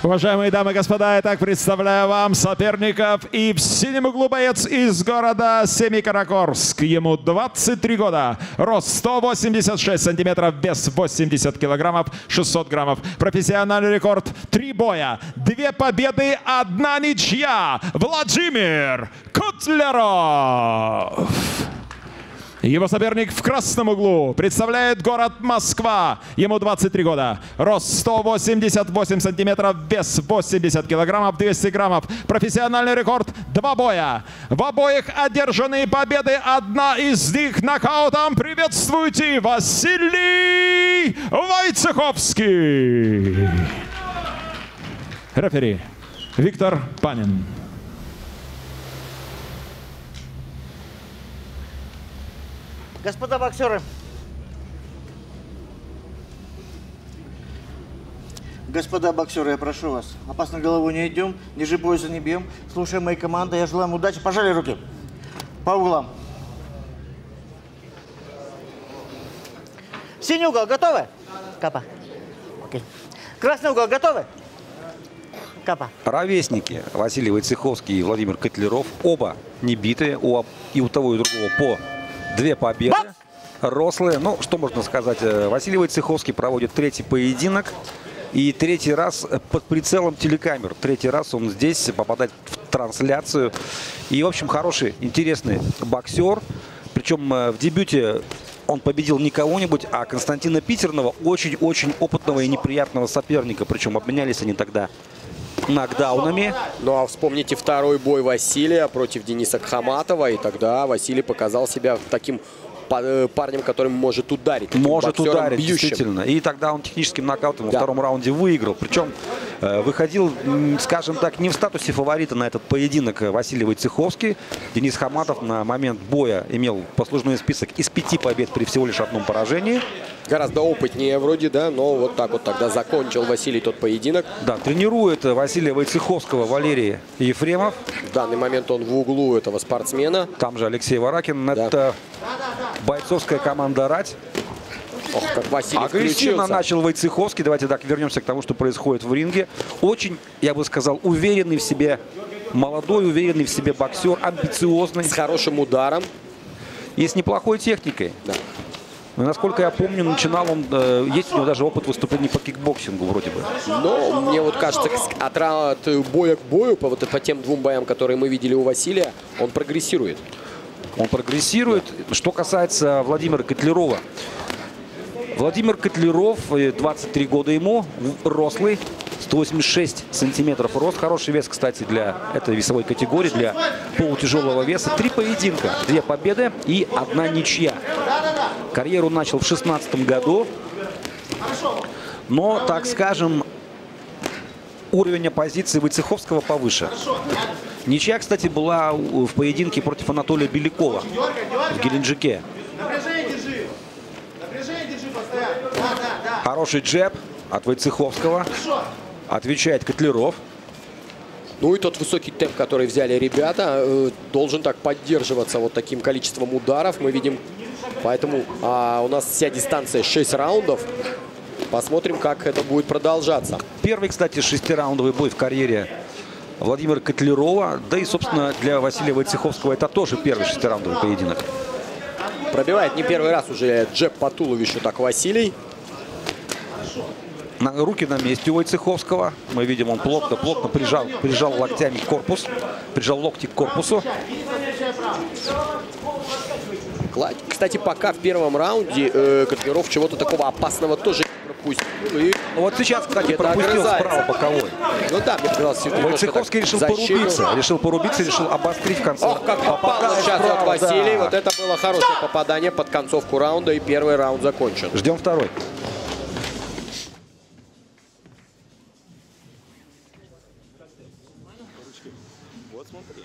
Уважаемые дамы и господа, итак, представляю вам соперников. И в синем углу боец из города Семикаракорск. Ему 23 года, рост 186 сантиметров, вес 80 килограммов, 600 граммов. Профессиональный рекорд 3 боя, 2 победы, 1 ничья. Владимир Котляров. Его соперник в красном углу представляет город Москва. Ему 23 года. Рост 188 сантиметров, вес 80 килограммов, 200 граммов. Профессиональный рекорд 2 боя. В обоих одержанные победы. Одна из них нокаутом. Приветствуйте, Василий Войцеховский. Рефери Виктор Панин. Господа боксеры, я прошу вас, опасно голову не идем, ниже пояса не бьем, слушаем мои команды, я желаю вам удачи, пожали руки, по углам. Синий угол, готовы? Капа. Окей. Красный угол, готовы? Капа. Ровесники Василий Войцеховский и Владимир Котляров, оба не битые, и у того и у другого по 2 победы. Рослые. Ну, что можно сказать? Василий Войцеховский проводит 3-й поединок. И 3-й раз под прицелом телекамер. 3-й раз он здесь попадает в трансляцию. И, в общем, хороший, интересный боксер. Причем в дебюте он победил не кого-нибудь, а Константина Питерного, очень-очень опытного и неприятного соперника. Причем обменялись они тогда нокдаунами. Ну а вспомните второй бой Василия против Дениса Кхаматова. И тогда Василий показал себя таким парнем, который может ударить. Может ударить, бьющим. действительно. И тогда он техническим нокаутом во втором раунде выиграл. Причем выходил, скажем так, не в статусе фаворита на этот поединок Василий Войцеховский. Денис Хаматов на момент боя имел послужной список из 5 побед при всего лишь 1 поражении. Гораздо опытнее вроде, да, но вот так вот тогда закончил Василий тот поединок. Да, тренирует Василия Войцеховского Валерий Ефремов. В данный момент он в углу этого спортсмена. Там же Алексей Варакин. Да. Это бойцовская команда «Рать». Ох, как Василий агрессивно включился. начал Войцеховский. Давайте так вернемся к тому, что происходит в ринге. Очень, я бы сказал, уверенный в себе, молодой, уверенный в себе боксер, амбициозный. С хорошим ударом. И с неплохой техникой. Да. Но, насколько я помню, начинал он, есть у него даже опыт выступлений по кикбоксингу вроде бы. Но мне вот кажется, от боя к бою, по тем 2 боям, которые мы видели у Василия, он прогрессирует. Он прогрессирует. Что касается Владимира Котлярова. Владимир Котляров, 23 года ему, рослый, 186 сантиметров рост. Хороший вес, кстати, для этой весовой категории, для полутяжелого веса. 3 поединка, 2 победы и 1 ничья. Карьеру начал в 2016 году. Но, так скажем, уровень оппозиции Войцеховского повыше. Ничья, кстати, была в поединке против Анатолия Белякова в Геленджике. Хороший джеб от Войцеховского. Отвечает Котляров. Ну и тот высокий темп, который взяли ребята, должен так поддерживаться вот таким количеством ударов. Мы видим, поэтому у нас вся дистанция 6 раундов. Посмотрим, как это будет продолжаться. Первый, кстати, 6-раундовый бой в карьере Владимира Котлярова. Да и, собственно, для Василия Войцеховского это тоже первый 6-раундовый поединок. Пробивает не первый раз уже джеб по туловищу так Василий. Руки на месте у Войцеховского. Мы видим, он плотно прижал локтями корпус. Прижал локти к корпусу. Кстати, пока в первом раунде Котляров чего-то такого опасного тоже не пропустил. И вот сейчас, кстати, пропустил справа боковой. Ну да, мне показалось, Войцеховский решил порубиться, решил обострить в конце. Ох, как попал сейчас от Василия. Да. Вот это было хорошее попадание под концовку раунда. И первый раунд закончен. Ждем второй. Вот смотри.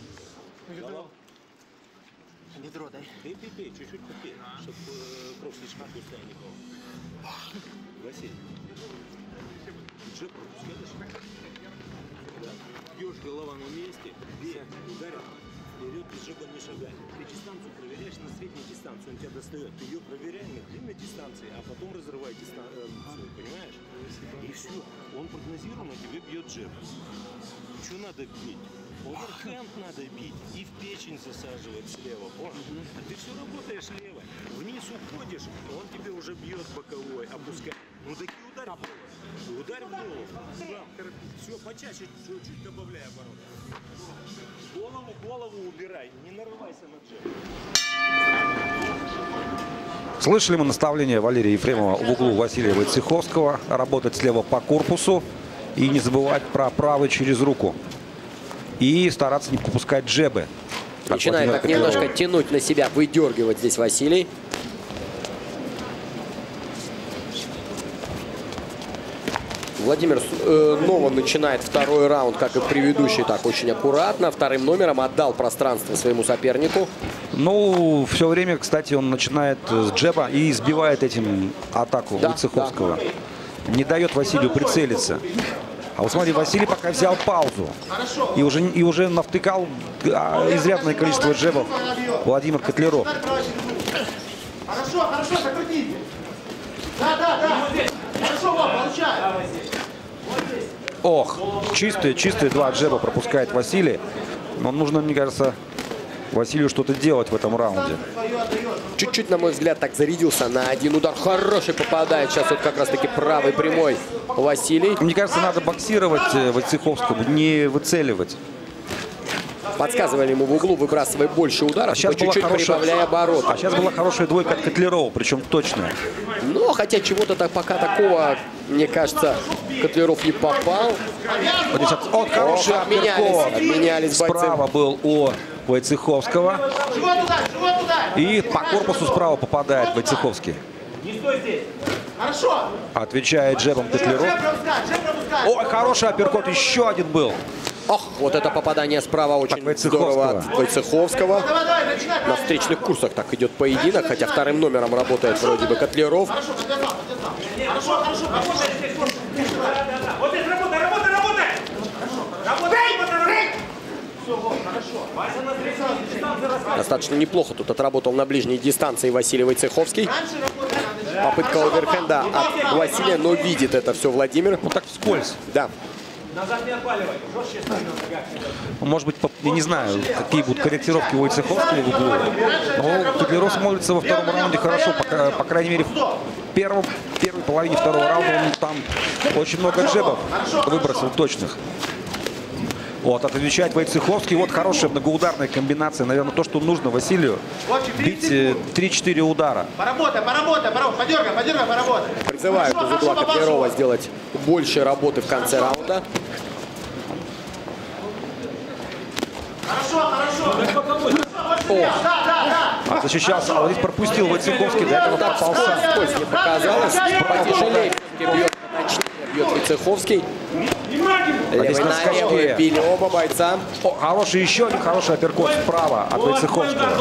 Бедро дай. Пей, чуть-чуть попей, чтобы кровь слишком густая не была. Василий, джеб пропускаешь? Да. Бьешь голова на месте, бей, ударил. Вперед и джеба не шагай. Ты дистанцию проверяешь на средней дистанции, он тебя достает. Ты ее проверяешь на длинной дистанции, а потом разрывай дистанцию, понимаешь? И все. Он прогнозированно тебе бьет джеб. Что надо бить? Оверхенд надо бить и в печень засаживать слева. А ты все работаешь лево. Вниз уходишь, он тебе уже бьет боковой, опускай. Ну таки ударь в голову. Ударь в голову. Все, почаще чуть-чуть добавляй оборот. Голову убирай, не нарывайся на джеб. Слышали мы наставление Валерия Ефремова в углу Василия Войцеховского. Работать слева по корпусу и не забывать про правый через руку. И стараться не пропускать джебы. Начинает так немножко тянуть на себя, выдергивать здесь Василий. Владимир снова начинает второй раунд, как и предыдущий, так очень аккуратно. Вторым номером отдал пространство своему сопернику. Ну, все время, кстати, он начинает с джеба и избивает этим атаку Войцеховского. Не дает Василию прицелиться. А вот смотри, Василий пока взял паузу. И уже навтыкал изрядное количество джебов Владимир Котляров. Хорошо, закрутите. Да. Хорошо, получай. Ох, чистые два джеба пропускает Василий. Но нужно, мне кажется, Василию что-то делать в этом раунде. Чуть-чуть, на мой взгляд, так зарядился на один удар. Хороший попадает сейчас вот как раз-таки правый прямой Василий. Мне кажется, надо боксировать Войцеховскому, не выцеливать. Подсказывали ему в углу, выбрасывая больше ударов, по чуть-чуть прибавляя обороты. А сейчас была хорошая двойка от Котлярова, причем точная. Но хотя чего-то пока такого, мне кажется, Котляров не попал. Вот хороший обменялись бойцы. Справа был у Войцеховского. И по корпусу справа попадает Войцеховский. Не стой здесь. Хорошо. Отвечает джебом Котляров. Ой, хороший апперкот, еще один был. Ох, вот это попадание справа очень здорово от Войцеховского. На встречных курсах так идет поединок, хотя вторым номером работает вроде бы Котляров. Хорошо. Вот здесь работай! Достаточно неплохо тут отработал на ближней дистанции Василий Войцеховский. Попытка оверхенда от Василия, но видит это все Владимир. Вот так вскользь. Да. Назад не отваливай, жестче стань на ногах. Может быть, я не знаю, какие будут корректировки Войцеховского в углу. Но Котляров смотрится во втором раунде хорошо, по крайней мере, в первой половине второго раунда он там очень много джебов выбросил точных. Вот, отвечает Войцеховский. Вот хорошая многоударная комбинация. Наверное, то, что нужно Василию. Бить 3-4 удара. Поработай, подергай, поработай. Призывают из угла Котлярова сделать больше работы в конце раунда. Хорошо. О, Защищался, а вот здесь пропустил Войцеховский. До этого попался. скользь не показалось. Потяжелее бьет, точнее бьет Войцеховский. Левый на левый били оба бойца. О, хороший еще один хороший апперкот справа от Войцеховского.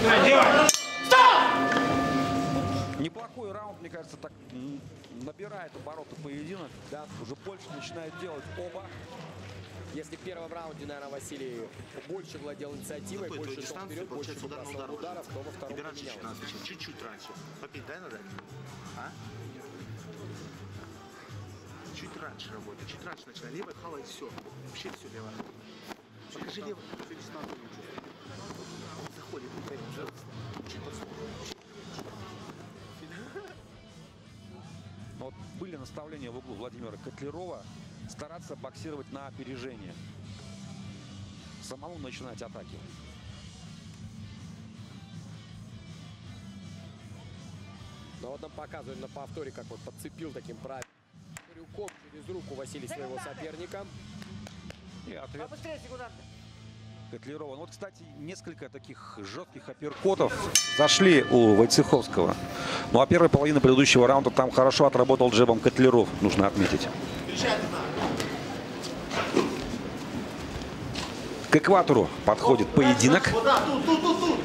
Неплохой раунд, мне кажется, так набирает обороты поединок. Да, уже больше начинают делать оба. Если в первом раунде, наверное, Василий больше владел инициативой, больше шел вперед, больше бросал ударов, то во втором поменялось. Чуть-чуть раньше. Попить, дай надо? А? Чуть раньше работай, чуть раньше начинай. Левой хавай, все. Вообще все лево. Покажи левой. Заходит, пожалуйста. Чуть подсунь. Вот были наставления в углу Владимира Котлярова стараться боксировать на опережение. Самому начинать атаки. Но вот нам показывают на повторе, как вот подцепил таким правильным крюком через руку Василий своего соперника. И ответ Котлярова. Ну, вот, кстати, несколько таких жестких апперкотов зашли у Войцеховского. Ну, а первая половина предыдущего раунда там хорошо отработал джебом Котляров, нужно отметить. К экватору подходит поединок. Тут.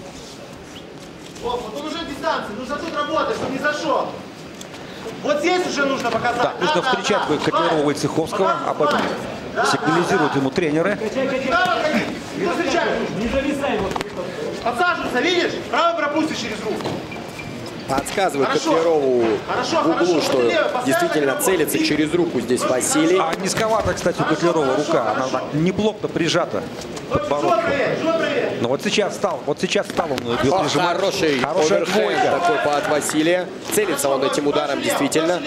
Вот он уже в дистанции, нужно тут работать, чтобы не зашел. Вот здесь уже нужно показать. Да, нужно встречать Котлярова Войцеховского, об этом сигнализируют ему тренеры. Да, Не зависай. Подсаживайся, видишь? Правый пропустишь через руку. Подсказывает Котлярову в углу, что действительно целится через руку здесь Василий. А низковато, кстати, у Котлярова рука. Она так неплотно прижата подбородком. Но вот сейчас стал он прижимать. Хорошая двойка такой от Василия. Целится он этим ударом действительно.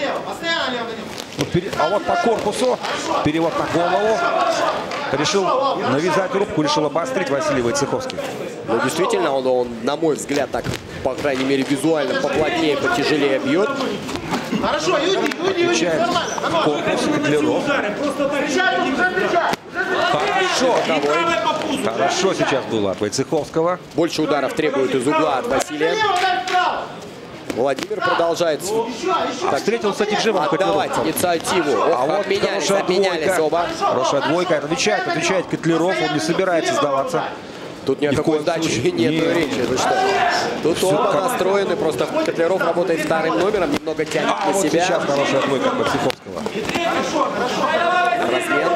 А вот по корпусу, перевод на голову. Решил навязать рубку, решил обострить Василий Войцеховский. Ну, действительно, он, на мой взгляд, так, по крайней мере, визуально поплотнее, потяжелее бьет. Хорошо, Отвечает корпус Котляров. Хорошо сейчас было от Войцеховского. Больше ударов требует из угла от Василия. Владимир продолжает Встретил, кстати, Джебом отдавать инициативу. А вот обменялись оба. Хорошая двойка. Отвечает Котляров. Он не собирается сдаваться. Тут ни о какой сдаче нет речи. Вы что? Тут оба настроены. Просто Котляров работает вторым номером, немного тянет на Вот себя. сейчас хорошая двойка от Войцеховского. Размен.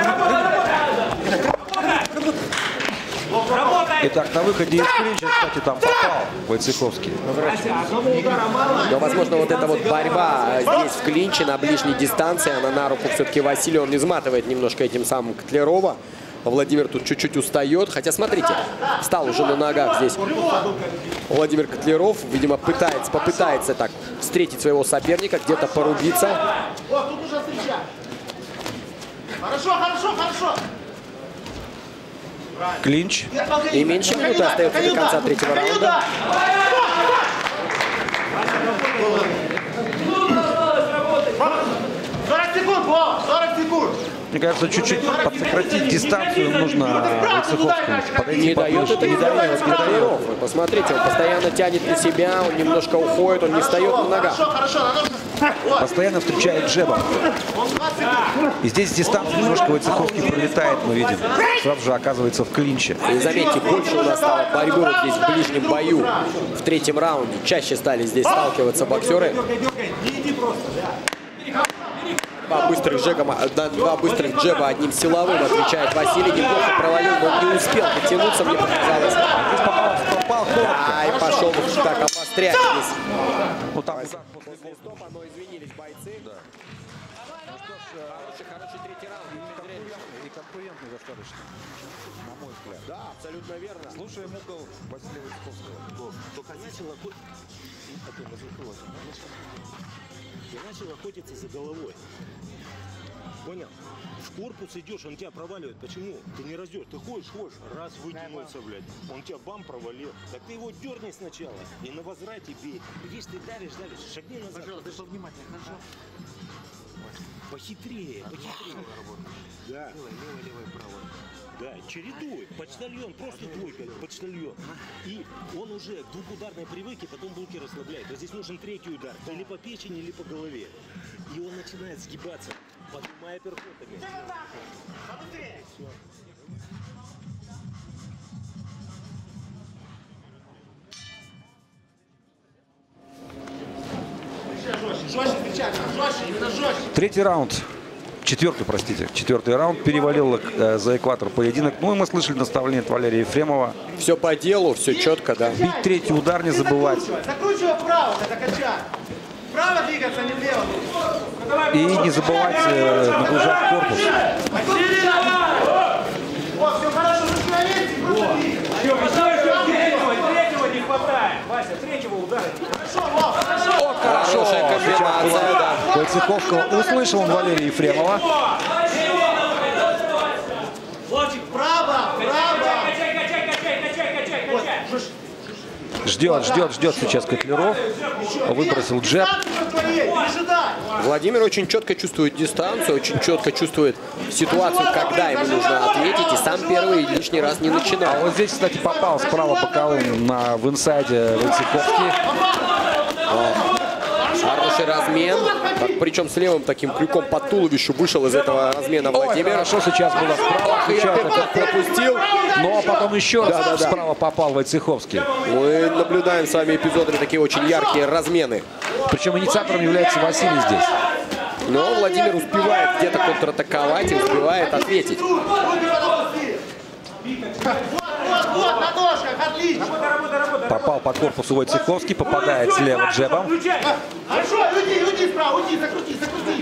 Итак, на выходе из клинча, кстати, там попал Войцеховский. Но, возможно, вот эта вот борьба здесь в клинче на ближней дистанции, она на руку все-таки Василия, он изматывает немножко этим самым Котлярова. Владимир тут чуть-чуть устает. Хотя, смотрите, встал уже на ногах здесь Владимир Котляров. Видимо, попытается так встретить своего соперника, где-то порубиться. Вот, тут уже встреча. Хорошо. Клинч. И меньше минуты остается до конца третьего раунда. Мне кажется, чуть-чуть подсократить дистанцию нужно Войцеховскому. Подойти Не дает поближе. это, не дает Котляров. Вы посмотрите, он постоянно тянет на себя, он немножко уходит, он не встает на ногах. Постоянно встречает джебом. И здесь дистанцию немножко Войцеховский пролетает, мы видим. Сразу же оказывается в клинче. И заметьте, больше у нас стало борьбы вот здесь в ближнем бою. В третьем раунде чаще стали здесь сталкиваться боксеры. Два быстрых джеба одним силовым отвечает Василий. Неплохо провалил, но не успел дотянуться, мне показалось. Здесь попал коротко. И пошел так обострять здесь. Ну, там После стопа, но извинились бойцы. Хороший третий раунд. и конкурентный достаточно, на мой взгляд. Да, абсолютно верно. Слушаем угол Василия Войцеховского. Только начал охотиться за головой. Понял? В корпус идешь, он тебя проваливает. Почему? Ты не раздешь. Ты ходишь, раз вытянулся, блядь. Он тебя бам провалил. Так ты его дерни сначала и на возврате бей. Видишь, ты давишь, шагни назад. Пожалуйста, повнимательнее, хорошо? Похитрее. Да. Левой, правой. Да, чередуй. Почтальон, просто двойка, почтальон. И он уже к двухударной привык, и потом булки расслабляет. А здесь нужен третий удар. Или по печени, или по голове. И он начинает сгибаться, поднимая перкотами. Жестче встречать, жестче, именно жестче. Третий раунд. Четвертый раунд перевалил за экватор поединок. Ну и мы слышали наставление от Валерия Ефремова. Все по делу, все четко, да. Бить третий удар, не забывать. Закручивай вправо, это качать. Вправо двигаться, не влево. И не забывать нагружать корпус. Вот, все хорошо, руки на месте, просто двигай. Третьего не хватает. Вася, третьего удара. Хорошая комбинация, да. Войцеховского услышал он Валерия Ефремова. Право. Ждет сейчас Котляров. Выбросил джеб. Владимир очень четко чувствует дистанцию, очень четко чувствует ситуацию, когда ему нужно ответить, и сам первый лишний раз не начинал. А вот здесь, кстати, попал справа боковым в инсайде Войцеховский. Хороший размен, причем с левым таким крюком по туловищу вышел из этого размена Владимир. Хорошо сейчас было справа. Пропустил. Но потом еще раз справа попал Войцеховский. Мы наблюдаем с вами эпизодами такие очень яркие размены. Причем инициатором является Василий здесь. Но Владимир успевает где-то контратаковать и успевает ответить. Вот, на ножках, отлично. Попал по корпусу Войцеховский, попадает слева джебом. Хорошо, уйди справа, уйди, закрути.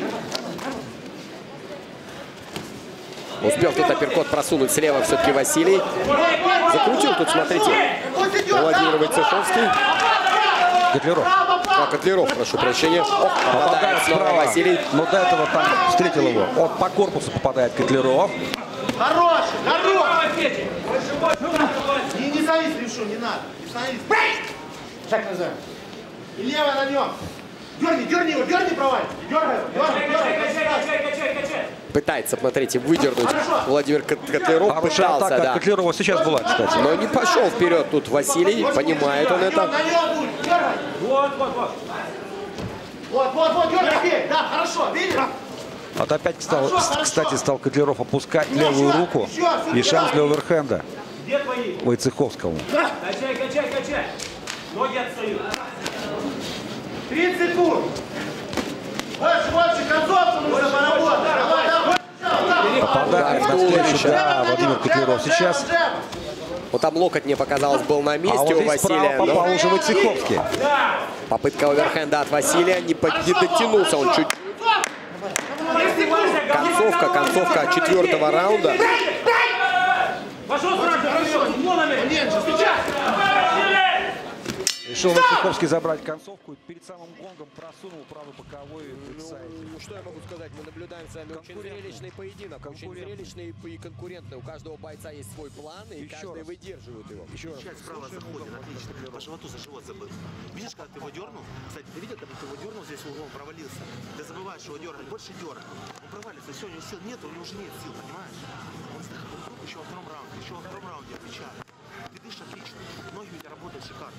Успел тут апперкот просунуть слева все-таки Василий. Закрутил тут, смотрите, Владимир Войцеховский. Котляров. Котляров, прошу прощения. Попадает снова Василий. Но до этого там встретил его. Вот по корпусу попадает Котляров. Хороший. Не завис, левшу, не надо. Не завис. Шаг назад. И лево на нем. Дерни его, проваль. Дергай. Пытается, смотрите, выдернуть Владимир Котляров. Хорошая Пытался, атака да. от Котлярова сейчас была, кстати. Но не пошел вперед тут Василий. Понимает он это. На нем будет, дергай. Вот, дергай. Да, хорошо, видишь? Вот опять, кстати, стал Котляров опускать левую руку. И шанс для оверхенда Войцеховскому. Качай. Ноги отстают. 30 секунд. Больше, концовку нужно поработать. Давай. Попадает на встречу, да, Владимир Котляров сейчас. Вот там локоть, мне показалось, был на А месте вот у здесь Василия. справа попал уже Войцеховский. Попытка оверхенда от Василия. Не дотянулся он чуть. Концовка 4-го раунда. Пошел сразу, Решил Войцеховский забрать концовку и перед самым гонгом просунул правый боковой в сайт. Ну, что я могу сказать? Мы наблюдаем с вами очень зрелищный поединок. Очень зрелищный и конкурентный. У каждого бойца есть свой план, и каждый выдерживает его. Еще раз. Справа заходит, отлично. По животу за живот забыл. Видишь, когда ты его дернул? Кстати, ты видел, когда ты его дернул, здесь углом провалился? Ты забываешь его дергать, больше дергай. Он провалится, все, у него сил нет, у него уже нет сил, понимаешь? Он еще во втором раунде, отвечает. Ты дышишь отлично, ноги у тебя работают шикарно.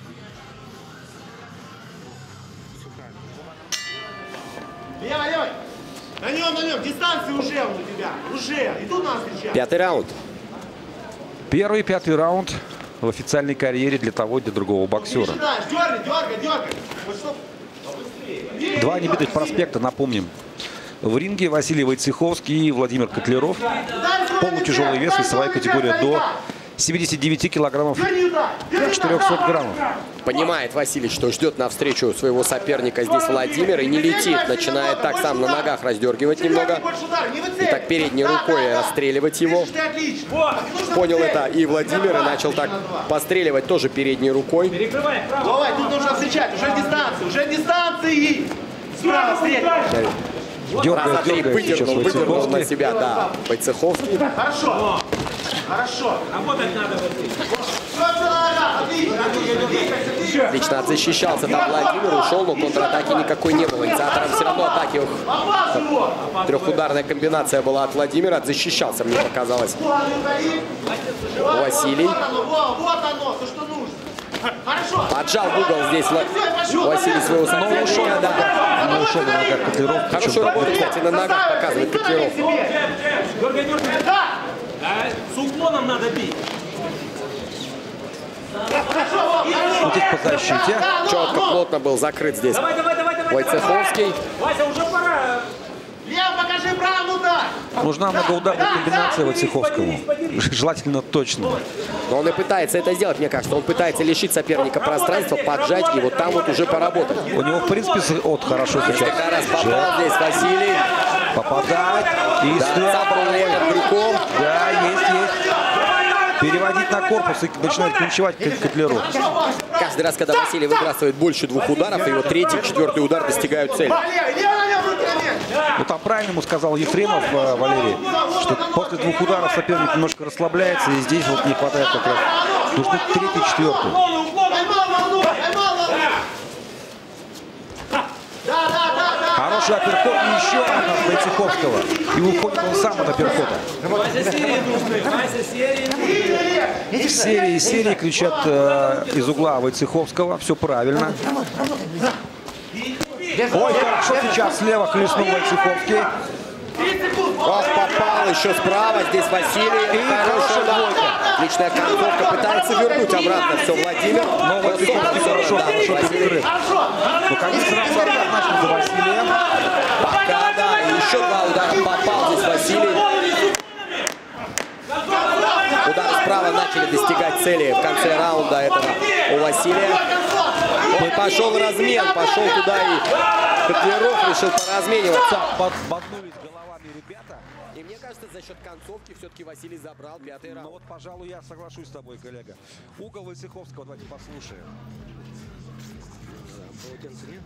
Все правильно. Левой. На нем. Дистанция уже у тебя. Уже. И тут нас встречать. 5-й раунд. Первый 5-й раунд в официальной карьере для того и для другого боксера. Дергай. Вот что? Два небитых проспекта, напомним. В ринге Василий Войцеховский и Владимир Котляров. Полутяжелый вес, весовая категория до 79 килограммов 400 граммов. Понимает Василий, что ждет навстречу своего соперника здесь Владимир и не летит. Начинает так сам на ногах раздергивать немного. И так передней рукой расстреливать его. Понял это и Владимир, и начал так постреливать тоже передней рукой. Перекрывай, право. Давай, тут нужно встречать. Уже дистанции. Справа, встреть. Раза три Дергает выдернул на себя, да, Войцеховский. Хорошо. Работать надо, Василий. Отлично отзащищался там Владимир, ушел, но контратаки никакой не было. Инициатором все равно атаки. Трехударная комбинация была от Владимира, отзащищался, мне показалось. Василий. Вот оно, то, что нужно. Хорошо. Поджал в угол здесь Василий своего соперника. Да. Но ушел на ногах Котляров. Хорошую работу, кстати, на ногах показывает Котляров. Дергай. Да, с уклоном надо бить. Вот здесь по защите. Четко, плотно был закрыт здесь Давай. Войцеховский. Вася, уже пора. Лев, покажи правый удар. Нужна многоударная комбинация Войцеховскому. Желательно точно. Но он и пытается это сделать, мне кажется. Он пытается лишить соперника пространства, поджать и вот там вот уже поработать. У него, в принципе, хорошо сейчас. Несколько раз попал здесь Василий. Попадает. И Да, цапал крюком. Да, есть. Переводить на корпус и начинает клинчевать Котляров. Каждый раз, когда Василий выбрасывает больше двух ударов, его третий, четвертый удар достигают цели. Ну там правильно ему сказал Ефремов Валерий, что после двух ударов соперник немножко расслабляется, и здесь вот не хватает как раз. Нужны третий, четвертый. Хороший апперкот и еще один от Войцеховского. И уходит он сам от апперкота. Вася, серии нужны. Серии кричат из угла Войцеховского. Все правильно. Ой, хорошо сейчас слева хлестнул Войцеховский. Ох, попал еще справа. Здесь Василий. И хорошая двойка. Отличная концовка. Пытается вернуть обратно все Владимир. Но Войцеховский хорошо перекрыт. Ну, конечно, начал за Василием. Пока, да. И еще два удара попал здесь Василий. Удар справа цели в конце раунда этого у Василия. Он пошел размен, пошел туда и Котляров решил поразмениваться. Подбоднулись головами ребята. И мне кажется, за счет концовки все-таки Василий забрал 5-й раунд. Ну вот, пожалуй, я соглашусь с тобой, коллега. Угол Войцеховского, давайте послушаем. Полотенца нет?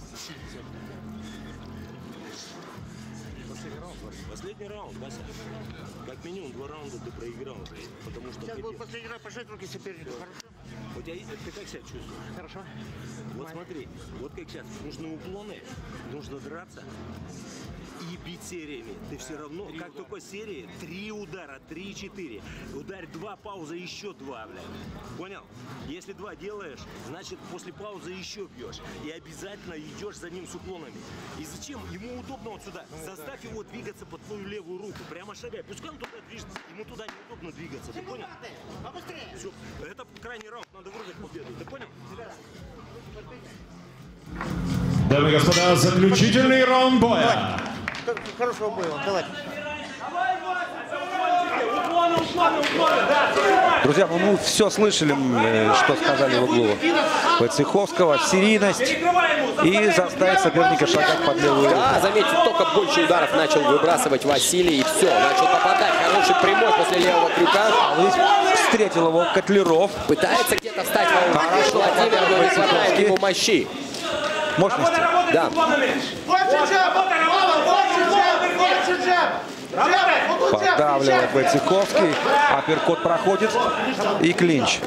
Последний раунд, Вася. Последний раунд, Вася. Как минимум 2 раунда ты проиграл уже. Потому что... Сейчас будет последний раз пожать руки сопернику, хорошо? У тебя есть... Ты как себя чувствуешь? Хорошо. Вот смотри, вот как сейчас. Нужны уклоны, нужно драться и бить сериями. Ты все равно, как только серии, 3 удара, 3-4. Ударь 2, пауза, еще 2, блядь. Понял? Если 2 делаешь, значит после паузы еще бьешь. И обязательно идешь за ним с уклонами. И зачем? Ему удобно вот сюда. Заставь его двигаться под твою левую руку. Прямо шагай. Пускай он туда движется. Ему туда неудобно двигаться. Ты понял? Все. Это крайний раунд. Надо вырвать победу. Ты понял? Дамы и господа, заключительный раунд боя. Хорошего боя вам, давайте. Друзья, ну мы все слышали, что сказали в углу Войцеховского. Серийность и заставить соперника шагать под левую руку. Да, заметьте, только больше ударов начал выбрасывать Василий, и все, начал попадать. Хороший прямой после левого крюка. А здесь встретил его Котляров. Пытается где-то встать Владимир, но не хватает ему мощи. Мощности. Да. Поддавливает Войцеховский. Апперкот проходит. И клинч.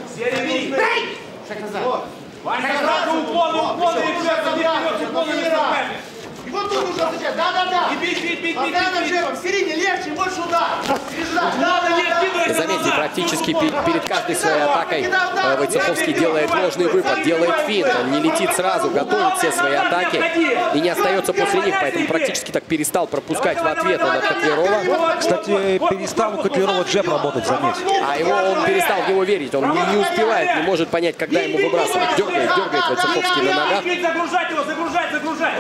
И вот тут нужно отвечать. Да-да-да. Бей. Постоянно джебом. В середине легче, больше удар. Заметьте, практически перед каждой своей атакой Войцеховский делает ложный выпад, делает финт. Он не летит сразу, готовит все свои атаки и не остается после них, поэтому практически так перестал пропускать в ответ на Котлярова. Кстати, перестал у Котлярова джеб работать, заметь. А он перестал в него верить, он не успевает, не может понять, когда ему выбрасывать. Дергает Войцеховский на ногах. Загружать его, загружать.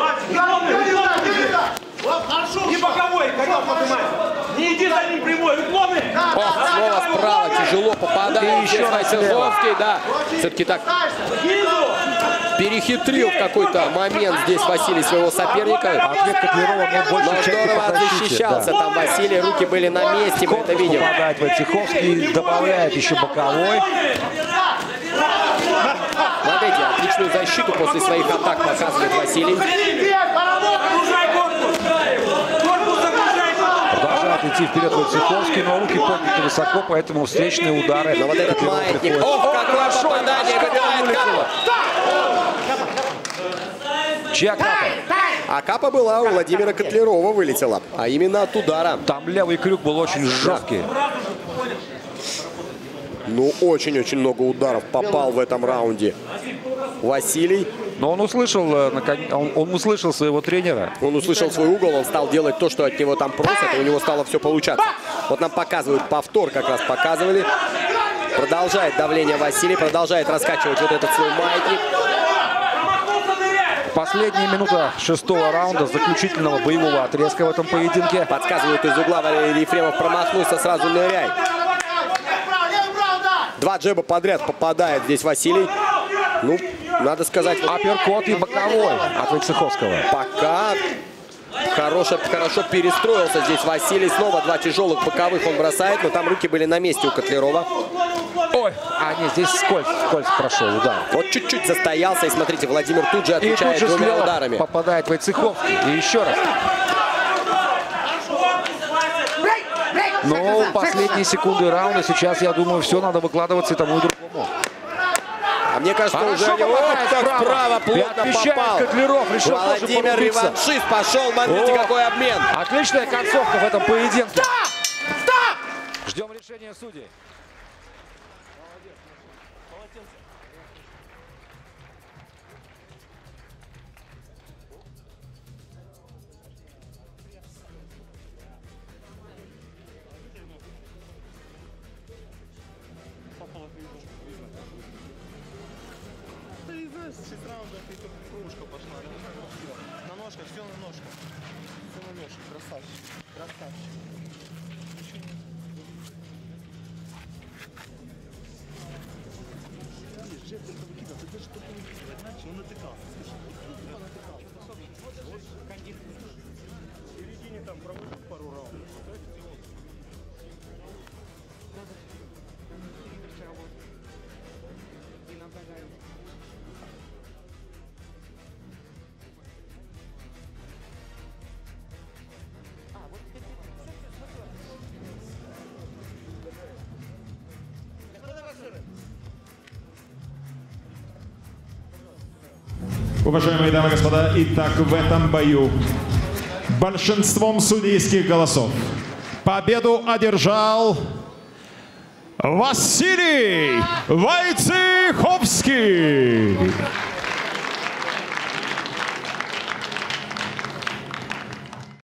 Не боковой, когда поднимать. Не иди за ним прямой, уклоны. Снова справа тяжело попадает. Еще Войцеховский, да. Все-таки так перехитрил в какой-то момент здесь Василий своего соперника. Ответ Котлярова, но больше здорово защищался там Василий, руки были на месте, мы это видим. Попадает Войцеховский, добавляет еще боковой. Смотрите, отличную защиту после своих атак показывает Василий. Продолжает идти вперед Войцеховский, но руки подняты высоко, поэтому встречные удары. Но вот этот маятник. Ох, какое попадание выбирает Капа. Чья Капа? А Капа была у Владимира Котлярова, вылетела. А именно от удара. Там левый крюк был очень жесткий. Ну, очень-очень много ударов попал в этом раунде Василий. Но он услышал, он услышал своего тренера. Он услышал свой угол, он стал делать то, что от него там просят, и у него стало все получаться. Вот нам показывают повтор, как раз показывали. Продолжает давление Василий, продолжает раскачивать вот этот свой маятник. Последняя минута 6-го раунда заключительного боевого отрезка в этом поединке. Подсказывают из угла, Валерий Ефремов промахнулся, сразу ныряй. 2 джеба подряд попадает здесь Василий. Ну, надо сказать... Апперкот и боковой от Войцеховского. Пока хорошо перестроился здесь Василий. Снова 2 тяжелых боковых он бросает, но там руки были на месте у Котлярова. Ой, нет, здесь скользь прошел удар. Вот чуть-чуть застоялся, и смотрите, Владимир тут же отвечает 2 ударами. Попадает Войцеховский. И еще раз. Но последние секунды раунда. Сейчас, я думаю, все надо выкладываться и тому, и другому. А мне кажется, уже справа плотно попал. Котляров решил Владимир реваншист пошел. Смотрите, какой обмен. Отличная концовка в этом поединке. Ждем решения судей. На ножках, все на ножках. Все на ножках. Красавчик. Красавчик. Уважаемые дамы и господа, итак, в этом бою большинством судейских голосов победу одержал Василий Войцеховский.